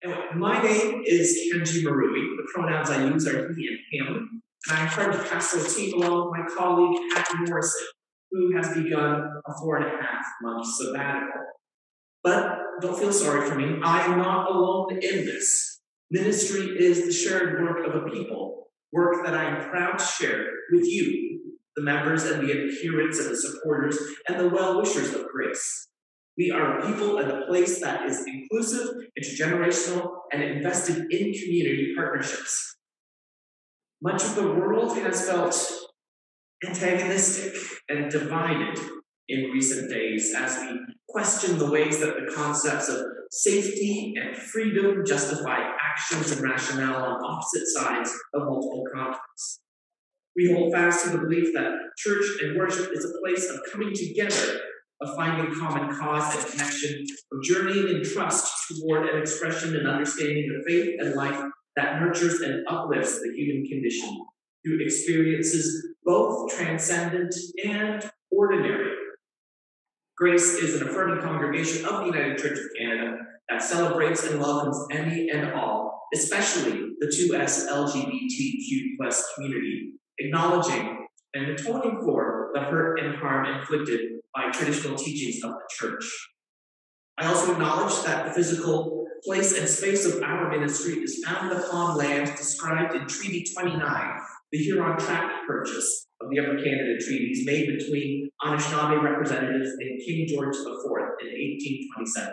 Anyway, my name is Kenji Marui. The pronouns I use are he and him. And I'm trying to pass the team along with my colleague, Pat Morrison, who has begun a 4.5-month sabbatical. But don't feel sorry for me. I am not alone in this. Ministry is the shared work of a people, work that I am proud to share with you, the members and the adherents and the supporters and the well-wishers of Grace. We are a people and a place that is inclusive, intergenerational, and invested in community partnerships. Much of the world has felt antagonistic and divided in recent days as we question the ways that the concepts of safety and freedom justify actions and rationale on opposite sides of multiple conflicts. We hold fast to the belief that church and worship is a place of coming together, of finding common cause and connection, of journeying in trust toward an expression and understanding of faith and life that nurtures and uplifts the human condition through experiences both transcendent and ordinary. Grace is an affirming congregation of the United Church of Canada that celebrates and welcomes any and all, especially the 2S LGBTQ+ community, acknowledging and atoning for the hurt and harm inflicted by traditional teachings of the church. I also acknowledge that the physical place and space of our ministry is founded upon land described in Treaty 29, the Huron Tract purchase of the Upper Canada Treaties made between Anishinaabe representatives and King George IV in 1827.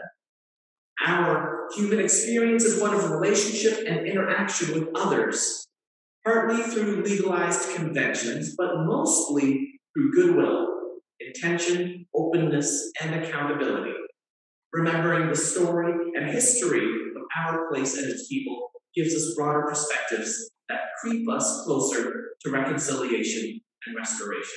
Our human experience is one of relationship and interaction with others, partly through legalized conventions, but mostly through goodwill, intention, openness, and accountability. Remembering the story and history of our place and its people gives us broader perspectives that creep us closer to reconciliation and restoration.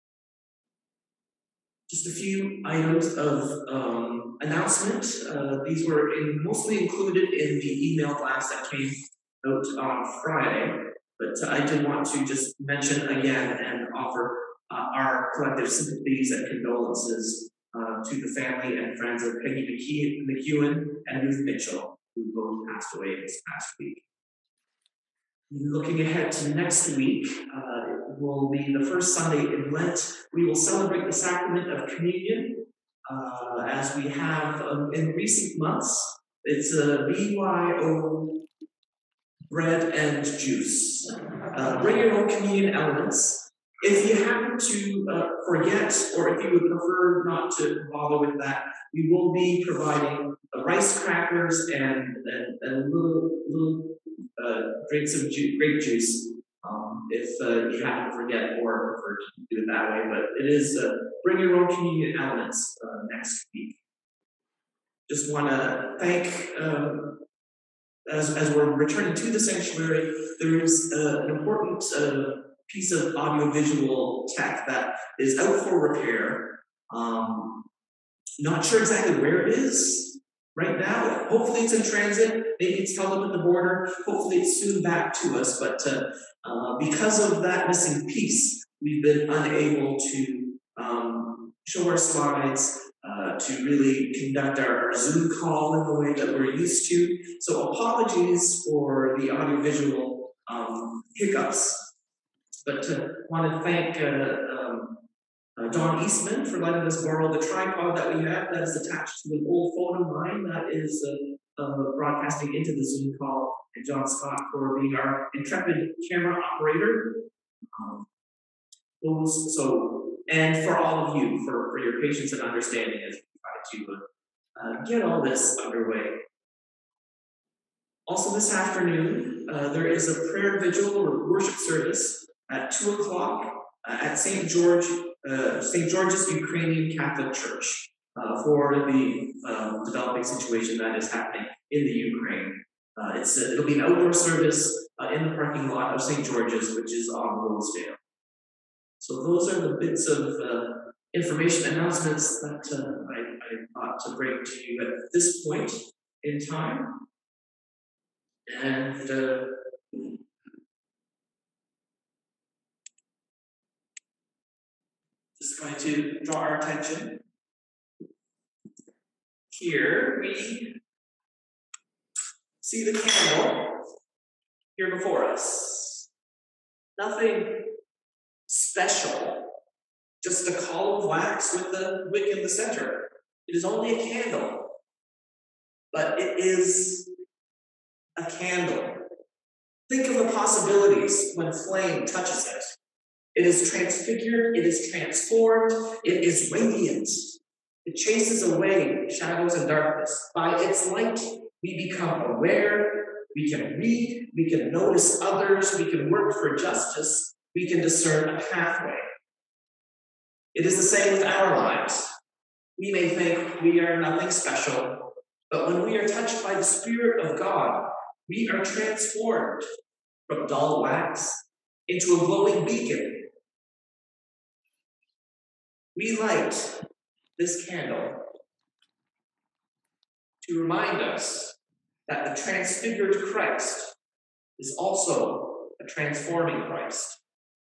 Just a few items of announcement. These were mostly included in the email blast that came out on Friday, but I did want to just mention again and offer our collective sympathies and condolences to the family and friends of Peggy McEwen and Ruth Mitchell, who both passed away this past week. Looking ahead to next week, will be the first Sunday in Lent. We will celebrate the sacrament of communion as we have in recent months. It's a BYO bread and juice. Bring your own communion elements. If you happen to forget, or if you would prefer not to bother with that, we will be providing rice crackers and little drinks of grape juice if you happen to forget or prefer to do it that way. But it is bring your own communion elements next week. Just want to thank, as we're returning to the sanctuary, there is an important piece of audiovisual tech that is out for repair. Not sure exactly where it is right now. Hopefully it's in transit. Maybe it's held up at the border. Hopefully it's soon back to us. But because of that missing piece, we've been unable to show our slides, to really conduct our Zoom call in the way that we're used to. So apologies for the audiovisual hiccups. But want to thank Don Eastman for letting us borrow the tripod that we have that is attached to an old phone of mine that is broadcasting into the Zoom call, and John Scott for being our intrepid camera operator. And for all of you for your patience and understanding as we try to get all this underway. Also this afternoon, there is a prayer vigil or worship service at 2 o'clock at St. George's Ukrainian Catholic Church for the developing situation that is happening in the Ukraine. It'll be an outdoor service in the parking lot of St. George's, which is on Rosedale. So those are the bits of information announcements that I thought to bring to you at this point in time. And just going to draw our attention. Here we See the candle here before us. Nothing special, just a column of wax with the wick in the center. It is only a candle, but it is a candle. Think of the possibilities when flame touches it. It is transfigured, it is transformed, it is radiant. It chases away shadows and darkness. By its light, we become aware, we can read, we can notice others, we can work for justice, we can discern a pathway. It is the same with our lives. We may think we are nothing special, but when we are touched by the Spirit of God, we are transformed from dull wax into a glowing beacon. We light this candle to remind us that the transfigured Christ is also a transforming Christ.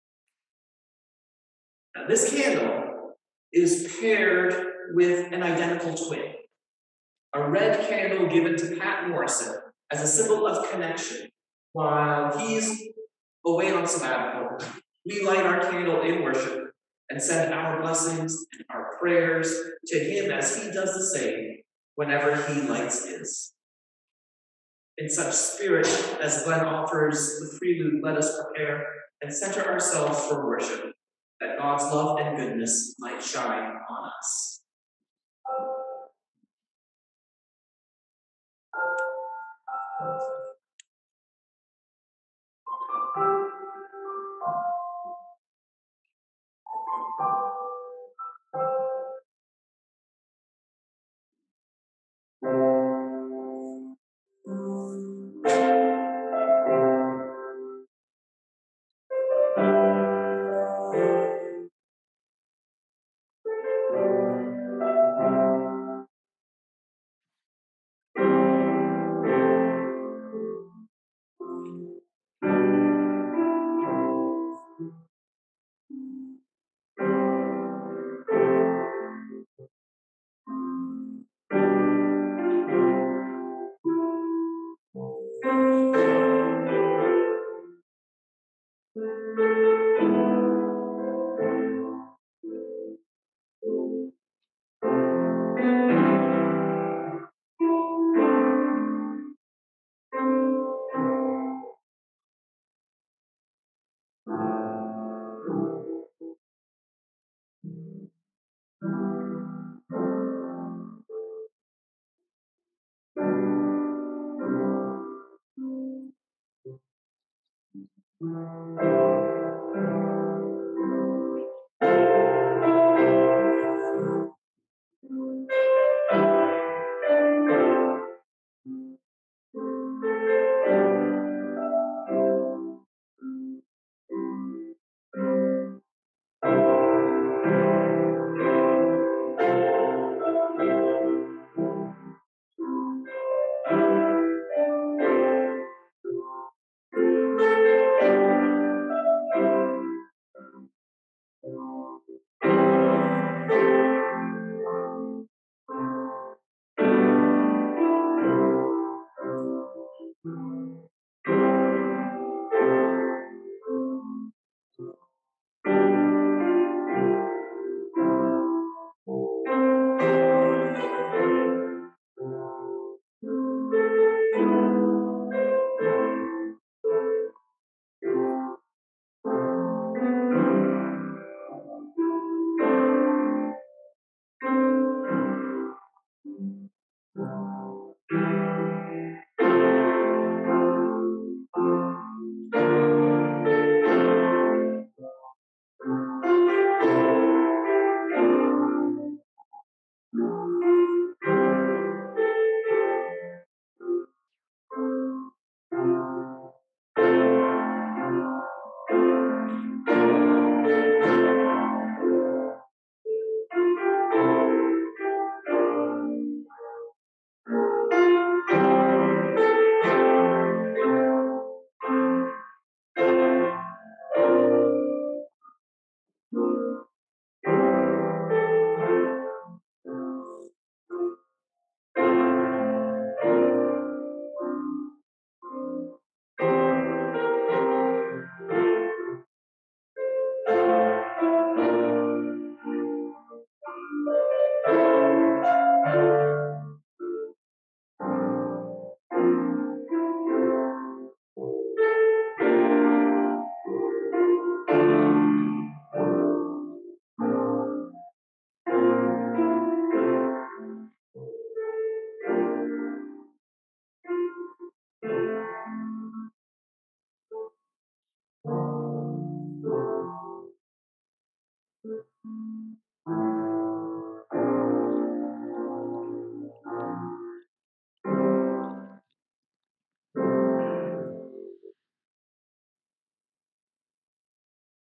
Now, this candle is paired with an identical twin, a red candle given to Pat Morrison as a symbol of connection. While he's away on sabbatical, we light our candle in worship and send our blessings and our prayers to him as he does the same whenever he lights his. In such spirit, as Glenn offers the prelude, let us prepare and center ourselves for worship, that God's love and goodness might shine on us.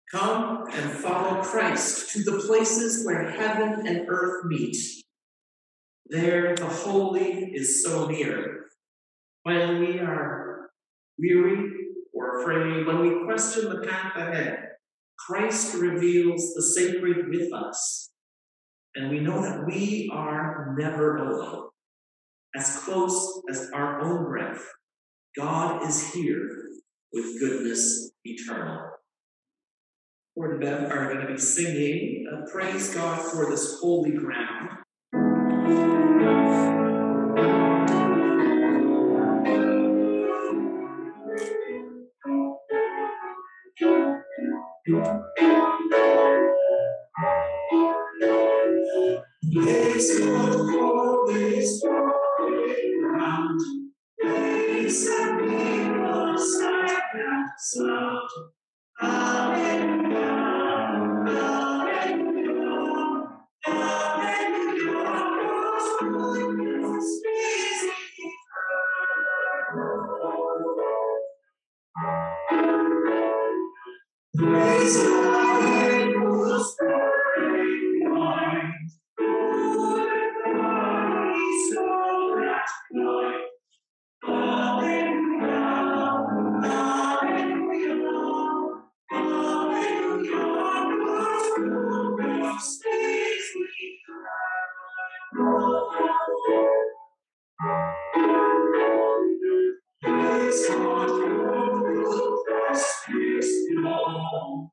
Come and follow Christ to the places where heaven and earth meet. There the holy is so near. When we are weary or afraid, when we question the path ahead, Christ reveals the sacred with us. And we know that we are never alone. As close as our own breath, God is here with goodness eternal. Ford and Bev are going to be singing Praise God for this holy ground. Praise God for this holy ground. Praise and people sight and sound. Hallelujah, hallelujah, hallelujah. God's goodness is praise God in whose burning mind. So that night. Hallelujah, hallelujah, hallelujah. God's goodness is praise God for the cross is long.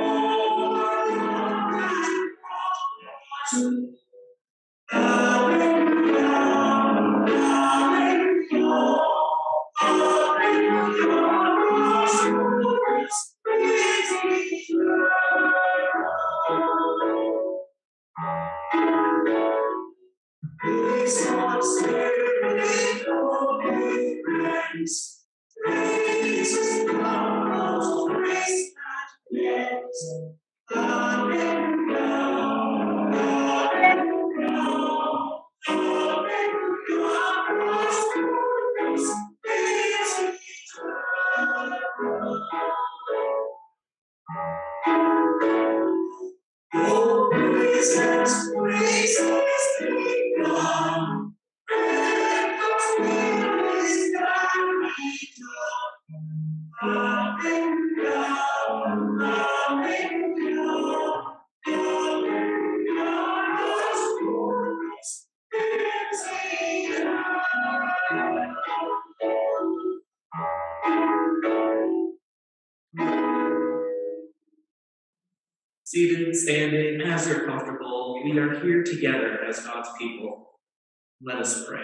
Seated, standing, as you're comfortable, we are here together as God's people. Let us pray.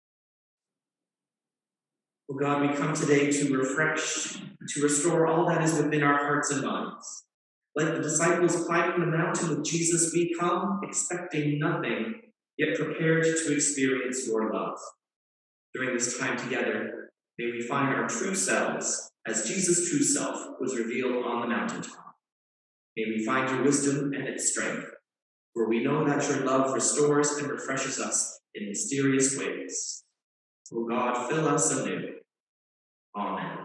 Oh God, we come today to refresh, to restore all that is within our hearts and minds. Like the disciples climbing the mountain with Jesus, we come expecting nothing, yet prepared to experience your love. During this time together, may we find our true selves as Jesus' true self was revealed on the mountaintop. May we find your wisdom and its strength, for we know that your love restores and refreshes us in mysterious ways. O God, fill us anew. Amen.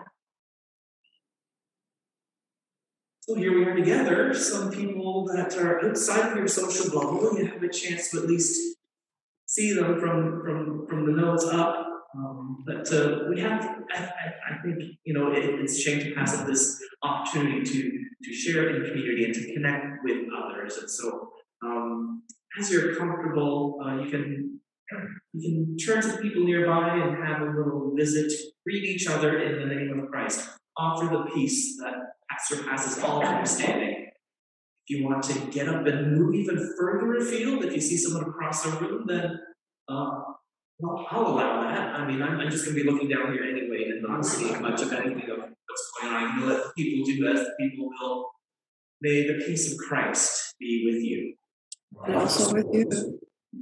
So here we are together, some people that are outside of your social bubble. You have a chance to at least see them from the nose up. But we have, I think, it's a shame to pass up this opportunity to share in community and to connect with others. And so, as you're comfortable, you can turn to people nearby and have a little visit, greet each other in the name of Christ, offer the peace that surpasses all understanding. If you want to get up and move even further afield, if you see someone across the room, then well, I'll allow that. I mean, I'm just going to be looking down here anyway and not seeing much of anything of what's going on. I'm going to let the people do as the people will. May the peace of Christ be with you. And also with you.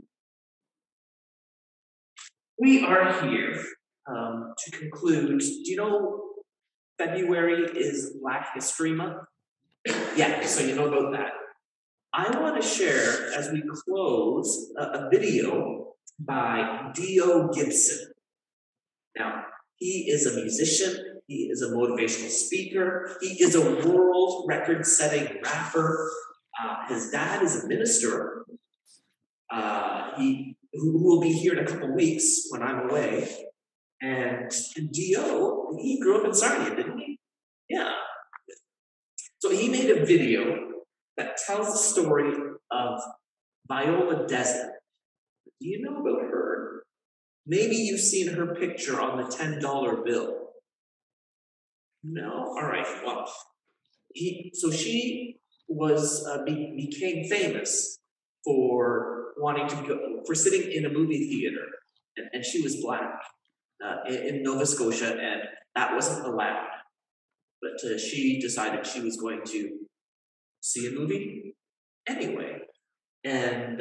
We are here to conclude. Do you know February is Black History Month? Yeah, so you know about that. I want to share, as we close, a video by D.O. Gibson. Now, He is a musician. He is a motivational speaker. He is a world record-setting rapper. His dad is a minister. Who will be here in a couple weeks when I'm away. And Dio, he grew up in Sarnia, didn't he? Yeah. So he made a video that tells the story of Viola Desmond. Do you know about her? Maybe you've seen her picture on the $10 bill. No? All right. Well, she was became famous for wanting to go for sitting in a movie theater, and she was black in Nova Scotia, and that wasn't allowed. But she decided she was going to see a movie anyway, and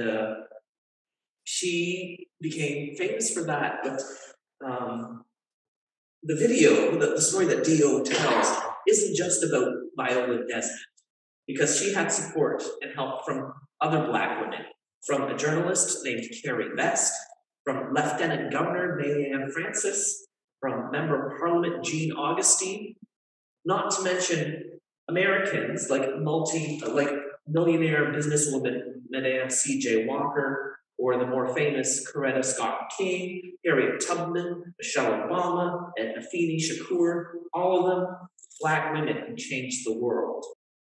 she became famous for that. But the video, the story that Dio tells, isn't just about Viola Desmond, because she had support and help from other Black women, from a journalist named Carrie Vest, from Lieutenant Governor Mayanne Francis, from Member of Parliament Jean Augustine, not to mention Americans like millionaire businesswoman Madame C.J. Walker, or the more famous Coretta Scott King, Harriet Tubman, Michelle Obama, and Afeni Shakur, all of them Black women who changed the world.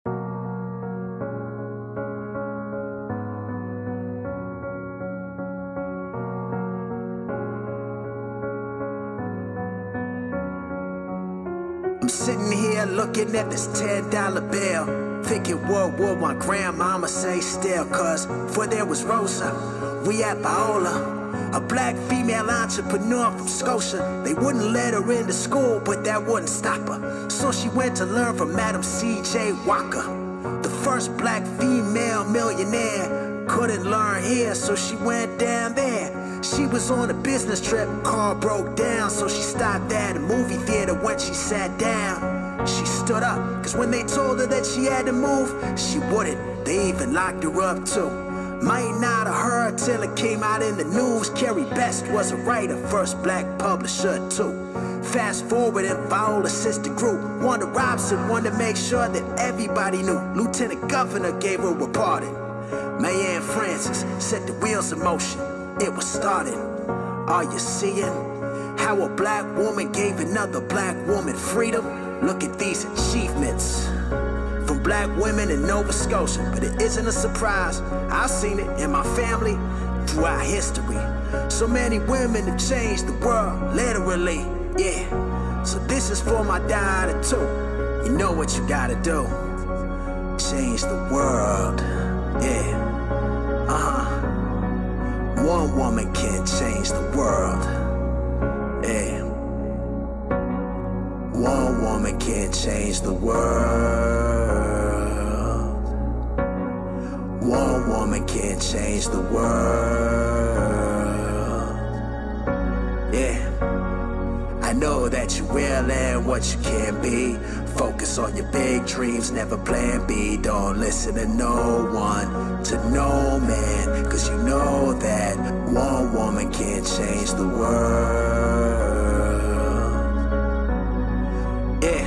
I'm sitting here looking at this $10 bill, thinking what would my grandmama say still, cause before there was Rosa, we had Viola, a black female entrepreneur from Scotia. They wouldn't let her into school, but that wouldn't stop her. So she went to learn from Madam C.J. Walker, the first black female millionaire. Couldn't learn here, so she went down there. She was on a business trip, car broke down, so she stopped at a movie theater. When she sat down, she stood up, cause when they told her that she had to move, she wouldn't. They even locked her up too. Might not have heard till it came out in the news. Carrie Best was a writer, first black publisher too. Fast forward and Viola's sister grew. Wanda Robson wanted to make sure that everybody knew. Lieutenant Governor gave her a pardon. Mayanne Francis set the wheels in motion. It was starting. Are you seeing how a black woman gave another black woman freedom? Look at these achievements from black women in Nova Scotia. But it isn't a surprise. I've seen it in my family throughout history. So many women have changed the world, literally, yeah. So this is for my daughter too. You know what you gotta do. Change the world, yeah. One woman can change the world, yeah. One woman can change the world. One woman can change the world, yeah. I know that you will and what you can be. Focus on your big dreams, never plan B. Don't listen to no one, to no man, cause you know that one woman can change the world, yeah.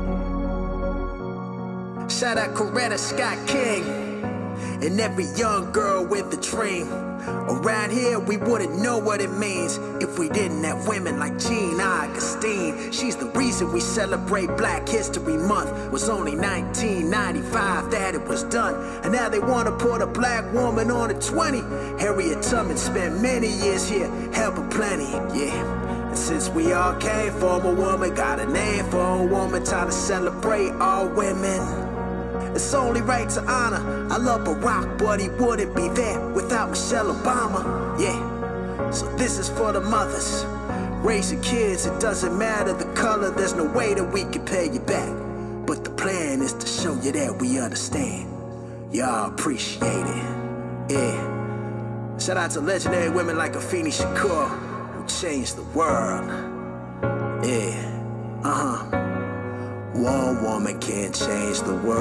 Shout out Coretta Scott King and every young girl with a dream. Around here, we wouldn't know what it means if we didn't have women like Jean Augustine. She's the reason we celebrate Black History Month. It was only 1995 that it was done, and now they want to put a black woman on a 20. Harriet Tubman spent many years here, helping plenty, yeah. And since we all came from a woman, got a name for a woman, time to celebrate all women. It's only right to honor. I love Barack, but he wouldn't be there without Michelle Obama, yeah. So this is for the mothers. Raise your kids, it doesn't matter the color. There's no way that we can pay you back, but the plan is to show you that we understand. Y'all appreciate it, yeah. Shout out to legendary women like Afeni Shakur, who changed the world, yeah. One woman can change the world.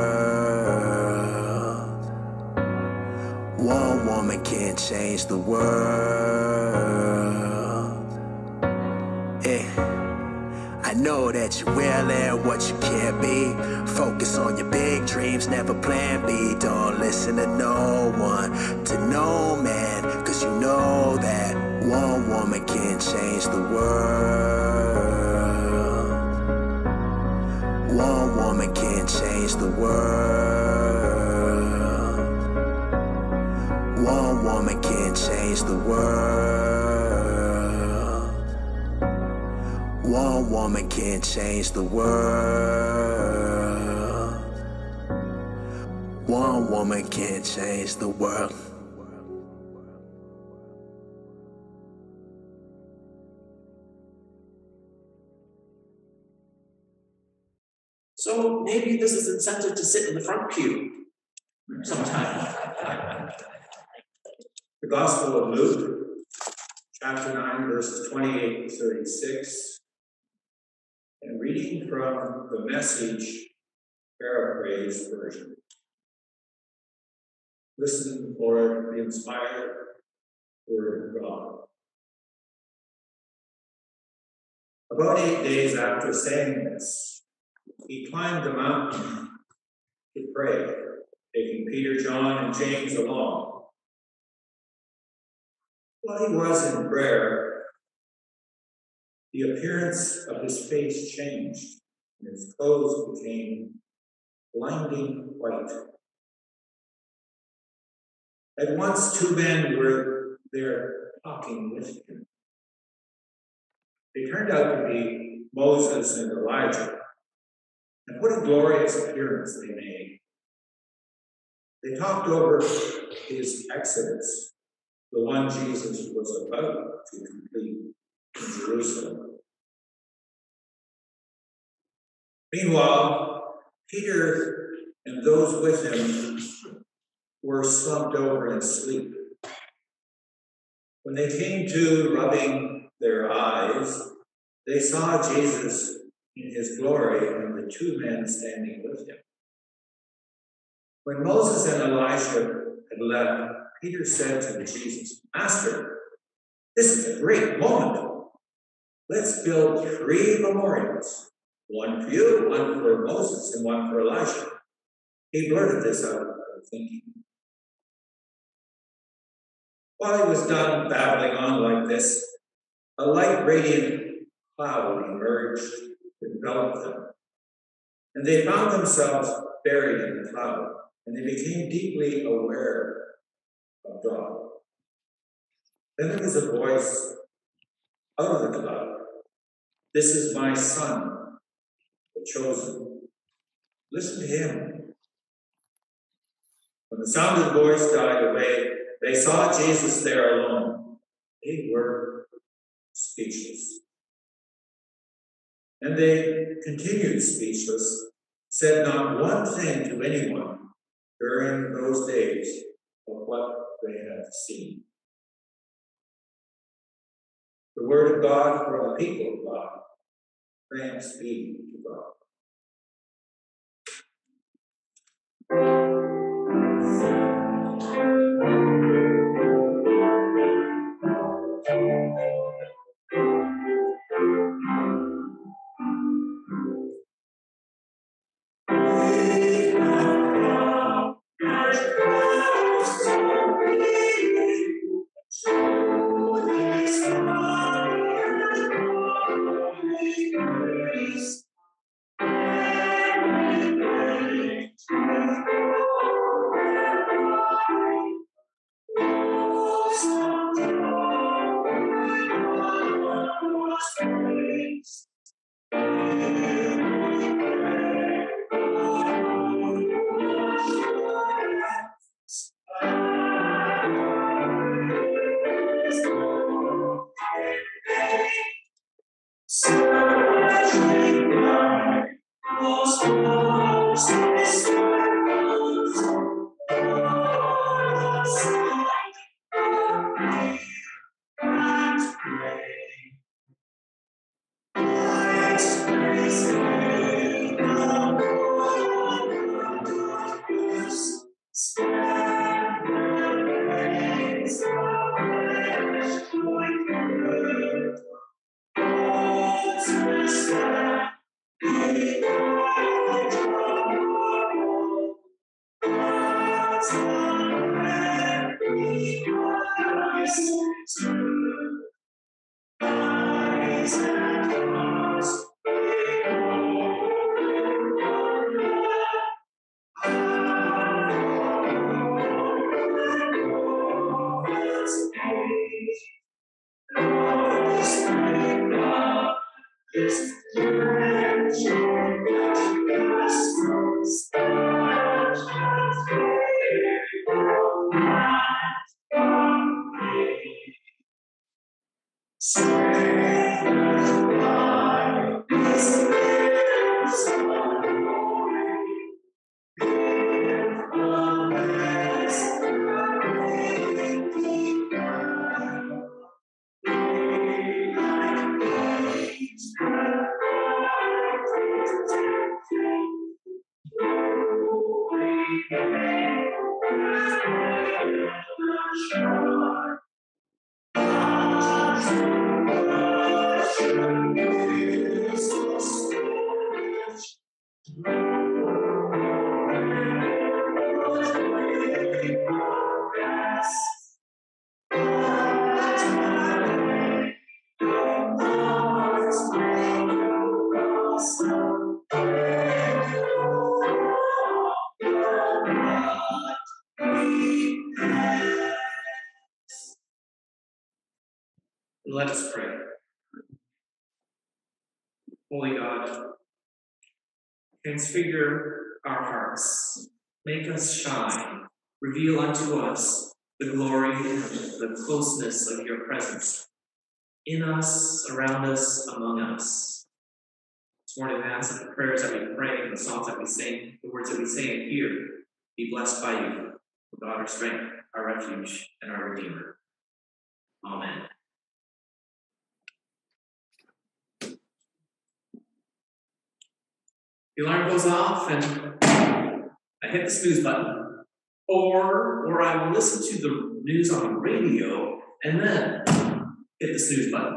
One woman can change the world, yeah. I know that you will and what you can't be. Focus on your big dreams, never plan B. Don't listen to no one, to no man, cause you know that one woman can change the world. One woman can change the world. One woman can change the world. One woman can change the world. One woman can change the world. So maybe this is incentive to sit in the front pew sometime. The Gospel of Luke, chapter 9, verses 28 to 36, and reading from the Message paraphrase version. Listen for the inspired word of God. About 8 days after saying this, he climbed the mountain to pray, taking Peter, John, and James along. While he was in prayer, the appearance of his face changed, and his clothes became blinding white. At once, two men were there talking with him. They turned out to be Moses and Elijah, and what a glorious appearance they made. They talked over his exodus, the one Jesus was about to complete in Jerusalem. Meanwhile, Peter and those with him were slumped over in sleep. When they came to, rubbing their eyes, they saw Jesus in his glory and the two men standing with him. When Moses and Elijah had left, Peter said to Jesus, "Master, this is a great moment. Let's build 3 memorials, one for you, one for Moses, and one for Elijah." He blurted this out of thinking. While he was done babbling on like this, a light radiant cloud emerged to envelop them, and they found themselves buried in the cloud, and they became deeply aware of God. Then there was a voice out of the cloud, "This is my son, the chosen. Listen to him." When the sound of the voice died away, they saw Jesus there alone. They were speechless. And they continued speechless, said not one thing to anyone during those days of what they had seen. The word of God for the people of God. Thanks be to God. Let us pray. Holy God, transfigure our hearts, make us shine, reveal unto us the glory and the closeness of your presence in us, around us, among us. This morning, I ask that the prayers that we pray, the songs that we sing, the words that we say and hear, be blessed by you, O God, our strength, our refuge, and our Redeemer. Amen. The alarm goes off and I hit the snooze button. Or I will listen to the news on the radio and then hit the snooze button.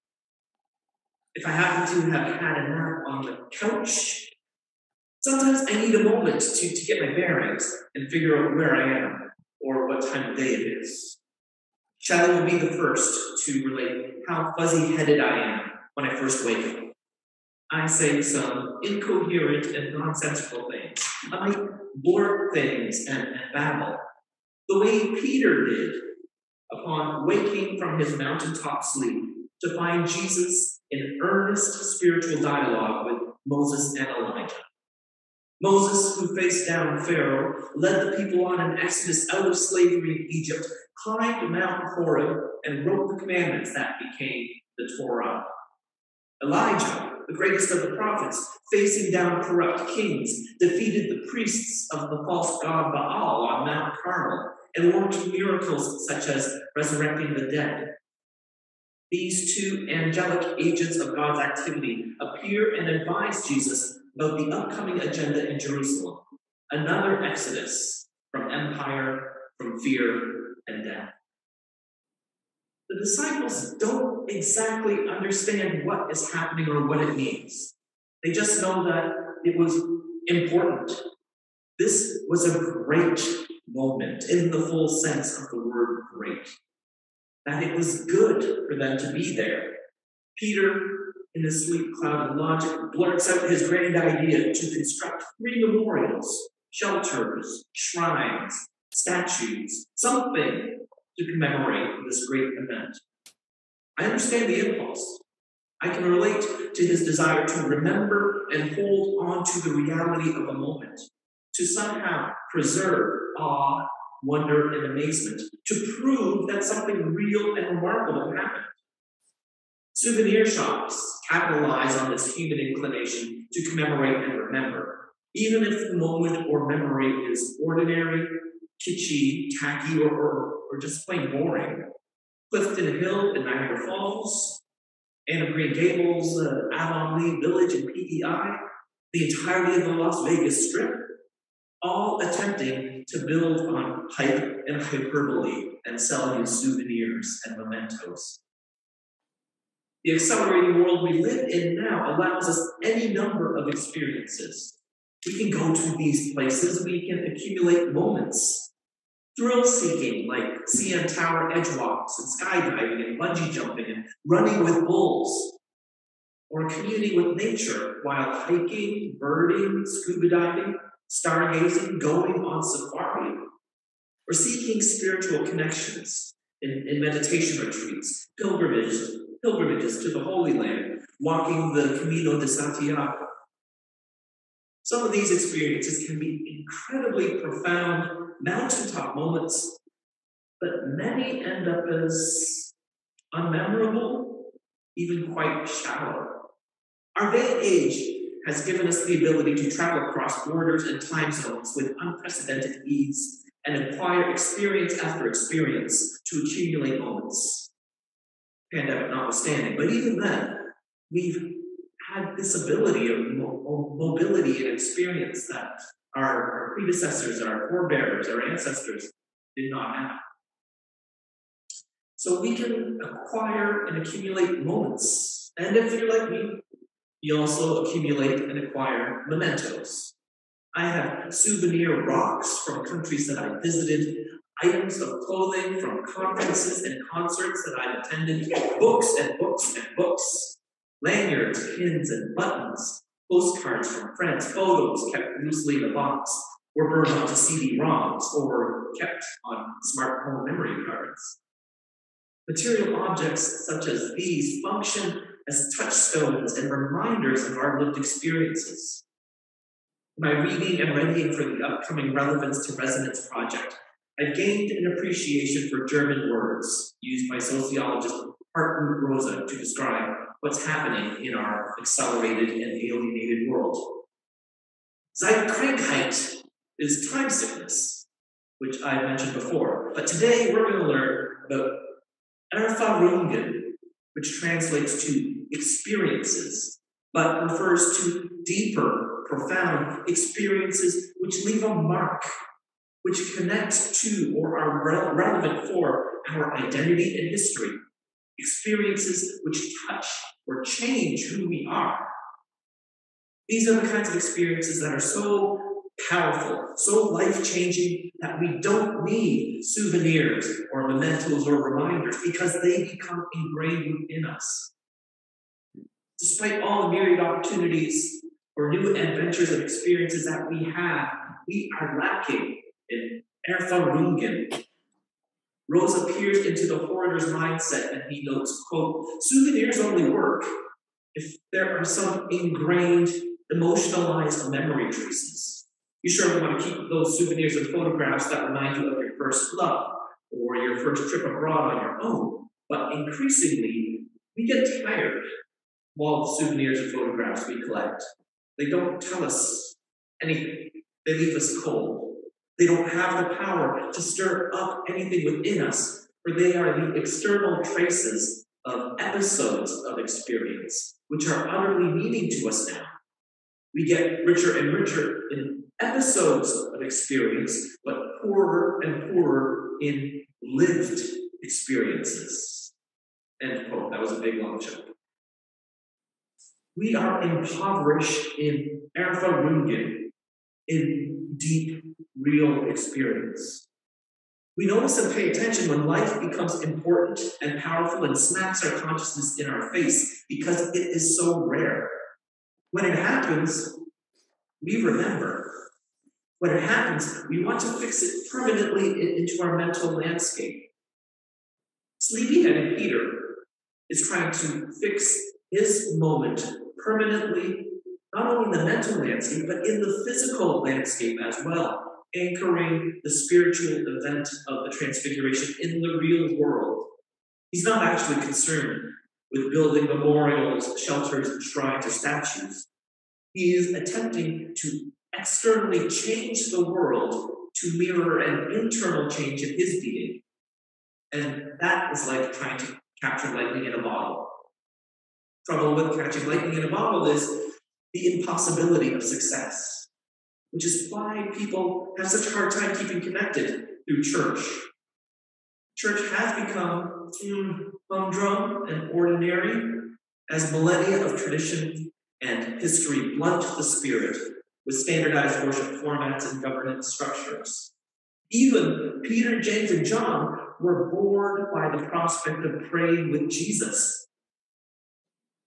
If I happen to have had a nap on the couch, sometimes I need a moment to get my bearings and figure out where I am or what time of day it is. Shelley will be the first to relate how fuzzy-headed I am when I first wake up. I say some incoherent and nonsensical things. I might blurt things and babble, the way Peter did upon waking from his mountaintop sleep to find Jesus in earnest spiritual dialogue with Moses and Elijah. Moses, who faced down Pharaoh, led the people on an exodus out of slavery in Egypt, climbed Mount Horeb, and wrote the commandments that became the Torah. Elijah, the greatest of the prophets, facing down corrupt kings, defeated the priests of the false god Baal on Mount Carmel and worked miracles such as resurrecting the dead. These two angelic agents of God's activity appear and advise Jesus about the upcoming agenda in Jerusalem, another exodus from empire, from fear, and death. The disciples don't exactly understand what is happening or what it means. They just know that it was important. This was a great moment in the full sense of the word great. That it was good for them to be there. Peter, in his sleep-clouded logic, blurts out his grand idea to construct 3 memorials, shelters, shrines, statues, something to commemorate this great event. I understand the impulse. I can relate to his desire to remember and hold on to the reality of a moment, to somehow preserve awe, wonder, and amazement, to prove that something real and remarkable happened. Souvenir shops capitalize on this human inclination to commemorate and remember, even if the moment or memory is ordinary, kitschy, tacky, or just plain boring. Clifton Hill in Niagara Falls, Anne of Green Gables, Avonlea Village in PEI, the entirety of the Las Vegas Strip, all attempting to build on hype and hyperbole and sell you souvenirs and mementos. The accelerating world we live in now allows us any number of experiences. We can go to these places, we can accumulate moments. Thrill-seeking, like CN Tower edge walks and skydiving and bungee jumping and running with bulls. or communing with nature while hiking, birding, scuba diving, stargazing, going on safari, or seeking spiritual connections in meditation retreats, pilgrimages to the Holy Land, walking the Camino de Santiago. Some of these experiences can be incredibly profound, mountaintop moments, but many end up as unmemorable, even quite shallow. Our day and age has given us the ability to travel across borders and time zones with unprecedented ease and acquire experience after experience to accumulate moments. Pandemic notwithstanding, but even then, we've had this ability of mobility and experience that our predecessors, our forebears, our ancestors did not have. So we can acquire and accumulate moments. And if you're like me, you also accumulate and acquire mementos. I have souvenir rocks from countries that I visited, items of clothing from conferences and concerts that I've attended, books and books and books, lanyards, pins and buttons, postcards from friends, photos kept loosely in a box, or burned onto CD-ROMs, or kept on smartphone memory cards. Material objects such as these function as touchstones and reminders of our lived experiences. In my reading and readying for the upcoming Relevance to Resonance project, I've gained an appreciation for German words used by sociologist Hartmut Rosa to describe what's happening in our accelerated and alienated world. Zeitkrankheit is time sickness, which I mentioned before, but today we're going to learn about Erfahrungen, which translates to experiences, but refers to deeper, profound experiences which leave a mark, which connect to or are relevant for our identity and history, experiences which touch or change who we are. These are the kinds of experiences that are so powerful, so life-changing that we don't need souvenirs or mementos or reminders because they become ingrained within us. Despite all the myriad opportunities or new adventures and experiences that we are lacking in Erfahrungen. Rosa peers into the hoarder's mindset and he notes, quote, souvenirs only work if there are some ingrained, emotionalized memory traces. You surely want to keep those souvenirs and photographs that remind you of your first love or your first trip abroad on your own. But increasingly, we get tired of all the souvenirs and photographs we collect. They don't tell us anything. They leave us cold. They don't have the power to stir up anything within us, for they are the external traces of episodes of experience, which are utterly meaning to us now. We get richer and richer in episodes of experience, but poorer and poorer in lived experiences. End quote. That was a big long joke. We are impoverished in Erfahrungen, in deep, real experience. We notice and pay attention when life becomes important and powerful and smacks our consciousness in our face because it is so rare. When it happens, we remember. When it happens, we want to fix it permanently into our mental landscape. Sleepyhead Peter is trying to fix his moment permanently, not only in the mental landscape, but in the physical landscape as well, anchoring the spiritual event of the Transfiguration in the real world. He's not actually concerned with building memorials, shelters, shrines, or statues. He is attempting to externally change the world to mirror an internal change in his being. And that is like trying to capture lightning in a bottle. Trouble with catching lightning in a bottle is the impossibility of success, which is why people have such a hard time keeping connected through church. Church has become humdrum and ordinary as millennia of tradition and history blunt the spirit with standardized worship formats and governance structures. Even Peter, James, and John were bored by the prospect of praying with Jesus.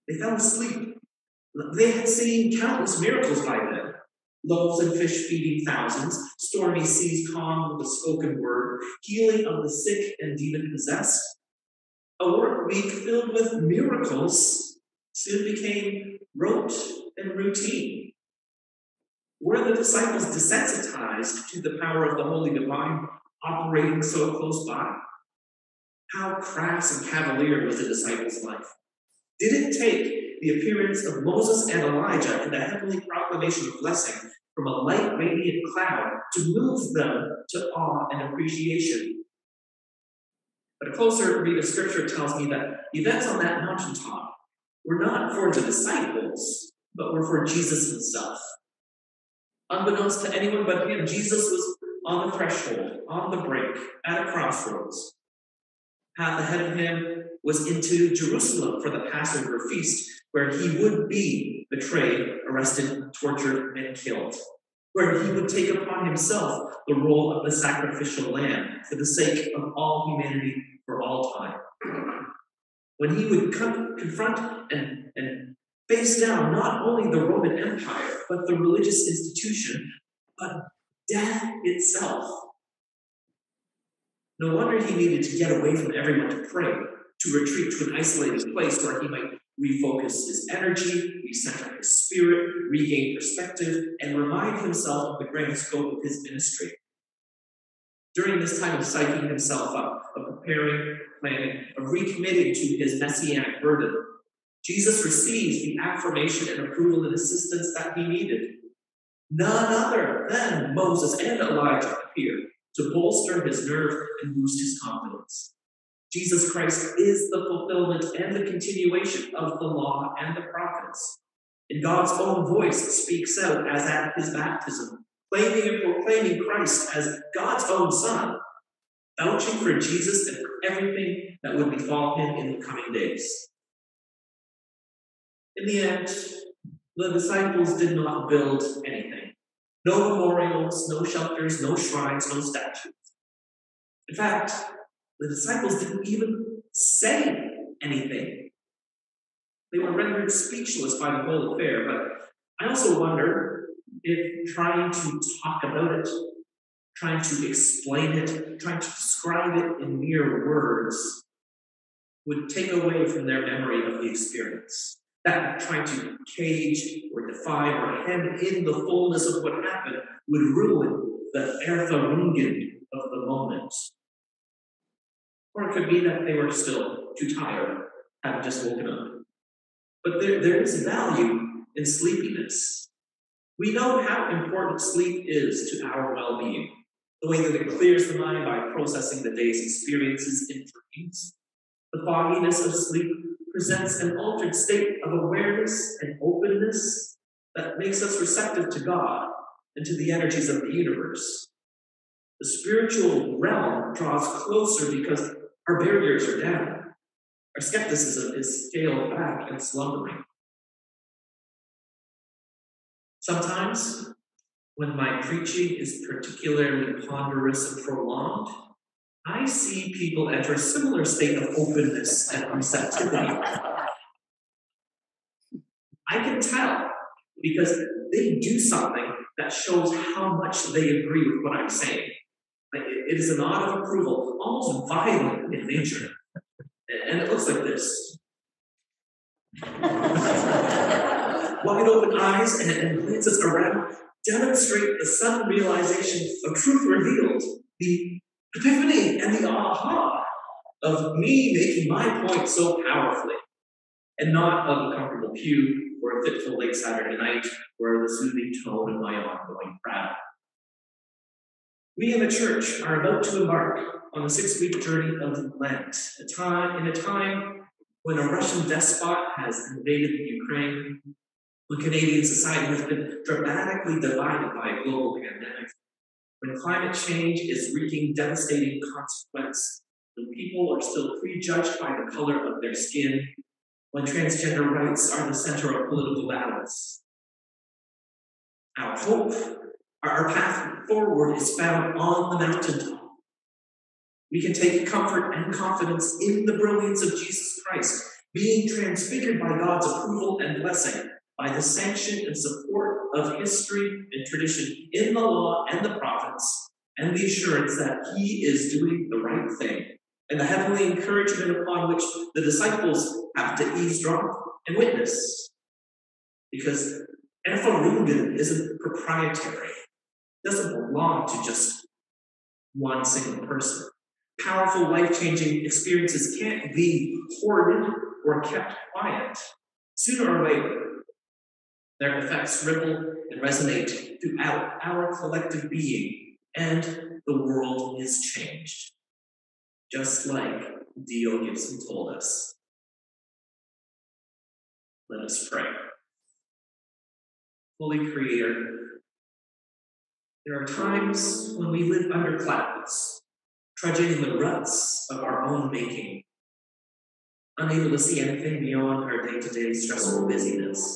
They fell asleep. They had seen countless miracles by then. Loaves and fish feeding thousands, stormy seas calmed with a spoken word, healing of the sick and demon-possessed. A work week filled with miracles soon became rote and routine. Were the disciples desensitized to the power of the Holy Divine operating so close by? How crass and cavalier was the disciples' life? Did it take the appearance of Moses and Elijah in the heavenly proclamation of blessing from a light, radiant cloud to move them to awe and appreciation? But a closer read of Scripture tells me that events on that mountaintop were not for the disciples, but were for Jesus himself. Unbeknownst to anyone but him, Jesus was on the threshold, on the brink, at a crossroads. Path ahead of him was into Jerusalem for the Passover feast, where he would be betrayed, arrested, tortured, and killed, where he would take upon himself the role of the sacrificial lamb for the sake of all humanity for all time. When he would confront and face down not only the Roman Empire, but the religious institution, but death itself. No wonder he needed to get away from everyone to pray, to retreat to an isolated place where he might refocus his energy, recenter his spirit, regain perspective, and remind himself of the grand scope of his ministry. During this time of psyching himself up, of preparing, planning, of recommitting to his messianic burden, Jesus receives the affirmation and approval and assistance that he needed. None other than Moses and Elijah appear to bolster his nerve and boost his confidence. Jesus Christ is the fulfillment and the continuation of the law and the prophets. And God's own voice speaks out as at his baptism, claiming and proclaiming Christ as God's own Son, vouching for Jesus and for everything that would befall him in the coming days. In the end, the disciples did not build anything. No memorials, no shelters, no shrines, no statues. In fact, the disciples didn't even say anything. They were rendered speechless by the whole affair, but I also wonder if trying to talk about it, trying to explain it, trying to describe it in mere words would take away from their memory of the experience. That trying to cage or define or hem in the fullness of what happened would ruin the Erfahrungen of the moment. Or it could be that they were still too tired, having just woken up. But there is value in sleepiness. We know how important sleep is to our well-being, the way that it clears the mind by processing the day's experiences in dreams. The fogginess of sleep presents an altered state of awareness and openness that makes us receptive to God and to the energies of the universe. The spiritual realm draws closer because our barriers are down. Our skepticism is scaled back and slumbering. Sometimes, when my preaching is particularly ponderous and prolonged, I see people enter a similar state of openness and receptivity. I can tell because they do something that shows how much they agree with what I'm saying. It is a nod of approval, almost violent in nature. And it looks like this. Wide open eyes and glances around demonstrate the sudden realization of truth revealed, the epiphany and the aha of me making my point so powerfully, and not of a comfortable pew or a fitful late Saturday night or the soothing tone of my ongoing prattle. We in the church are about to embark on a 6-week journey of Lent, in a time when a Russian despot has invaded the Ukraine, when Canadian society has been dramatically divided by a global pandemic, when climate change is wreaking devastating consequence, when people are still prejudged by the color of their skin, when transgender rights are the center of political battles. Our hope, our path forward is found on the mountaintop. We can take comfort and confidence in the brilliance of Jesus Christ, being transfigured by God's approval and blessing, by the sanction and support of history and tradition in the law and the prophets, and the assurance that he is doing the right thing, and the heavenly encouragement upon which the disciples have to eavesdrop and witness. Because Erfahrungen isn't proprietary. It doesn't belong to just one single person. Powerful, life-changing experiences can't be hoarded or kept quiet. Sooner or later, their effects ripple and resonate throughout our collective being, and the world is changed. Just like D.O. Gibson told us. Let us pray. Holy Creator, there are times when we live under clouds, trudging in the ruts of our own making, unable to see anything beyond our day-to-day stressful busyness.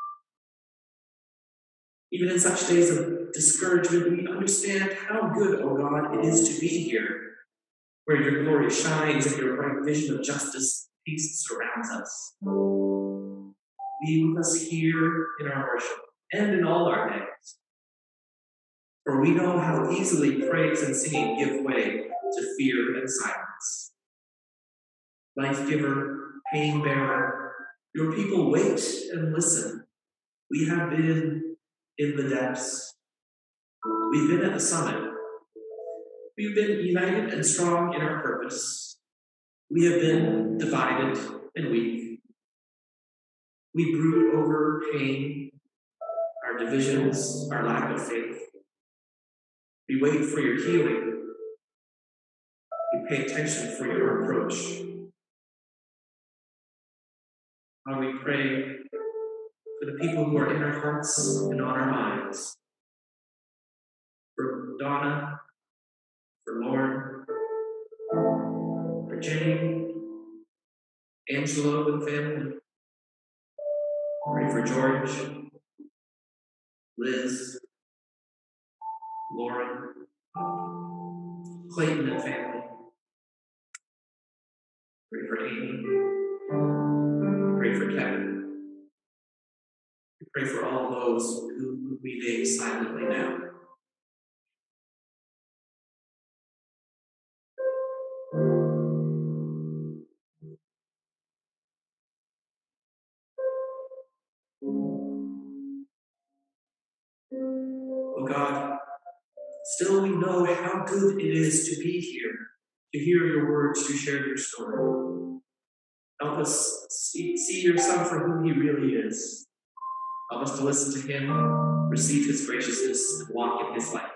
Even in such days of discouragement, we understand how good, O God, it is to be here, where your glory shines and your bright vision of justice and peace surrounds us. Be with us here in our worship and in all our days. For we know how easily praise and singing give way to fear and silence. Life giver, pain bearer, your people wait and listen. We have been in the depths. We've been at the summit. We've been united and strong in our purpose. We have been divided and weak. We brood over pain, our divisions, our lack of faith. We wait for your healing. We pay attention for your approach. While we pray for the people who are in our hearts and on our minds, for Donna, for Lauren, for Jenny, Angelo and family. Pray for George, Liz, Lauren, Clayton and family. Pray for Amy. Pray for Kevin. We pray for all those who we name silently now. Oh God, still we know how good it is to be here, to hear your words, to share your story. Help us see your Son for who he really is. Help us to listen to him, receive his graciousness, and walk in his light.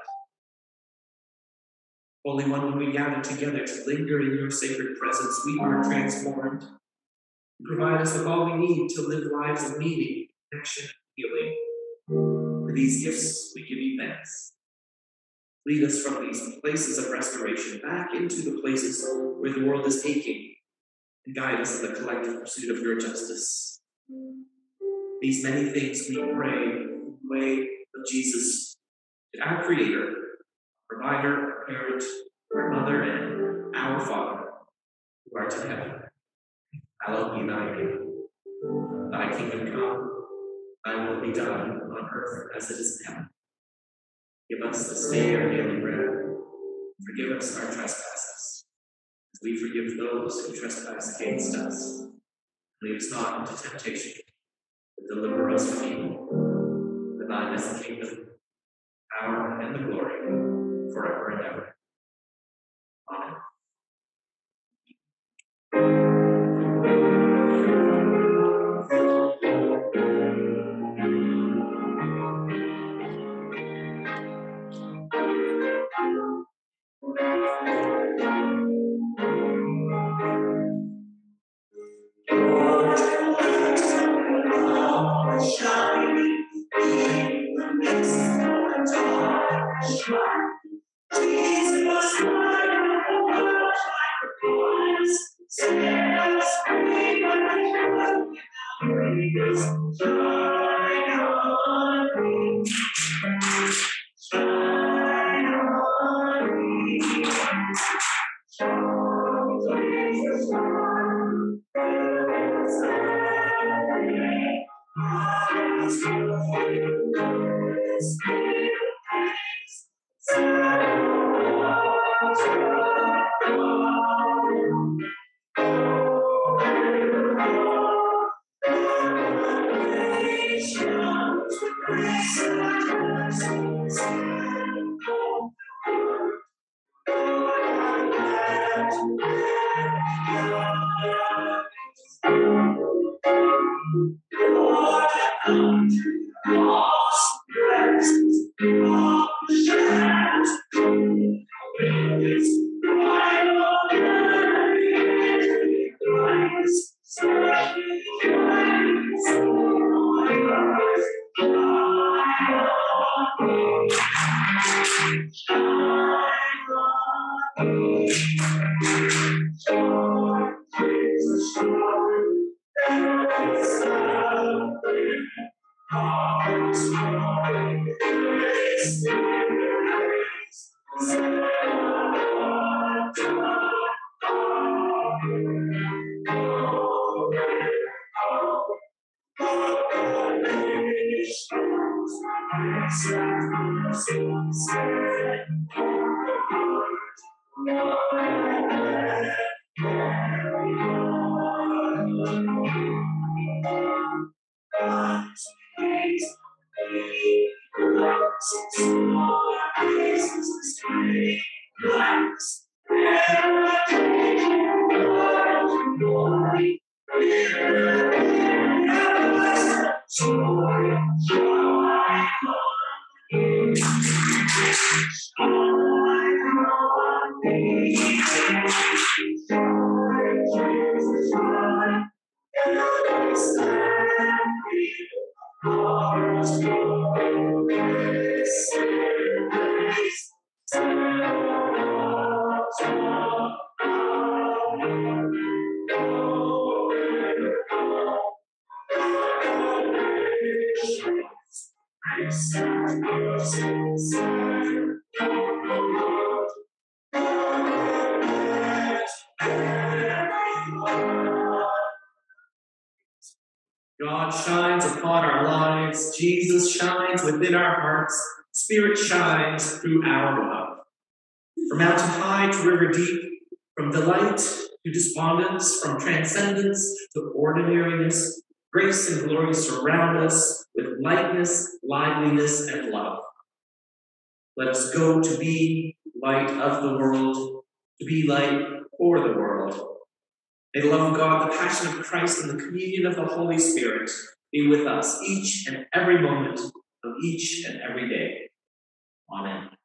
Holy One, when we gather together to linger in your sacred presence, we are transformed. You provide us with all we need to live lives of meaning, connection, and healing. For these gifts, we give you thanks. Lead us from these places of restoration back into the places where the world is aching, and guide us in the collective pursuit of your justice. These many things we pray in the way of Jesus, our Creator, our Provider, our Parent, our Mother, and our Father, who art in heaven. Hallowed be thy name. Thy kingdom come, thy will be done on earth as it is in heaven. Give us this day our daily bread. Forgive us our trespasses, as we forgive those who trespass against us. Lead us not into temptation, but deliver us from evil. For thine is the kingdom, power, and the glory, forever and ever. Amen. Shining in the midst of the dark, Jesus, light of the world, like a voice, set us free, but without grace, shine on me, shine on me, shine, Jesus, shine. God shines upon our lives, Jesus shines within our hearts, Spirit shines through our love. From mountain high to river deep, from delight to despondence, from transcendence to ordinariness, grace and glory surround us with lightness, liveliness, and love. Let us go to be light of the world, to be light for the world. May the love of God, the passion of Christ, and the communion of the Holy Spirit be with us each and every moment of each and every day. Amen.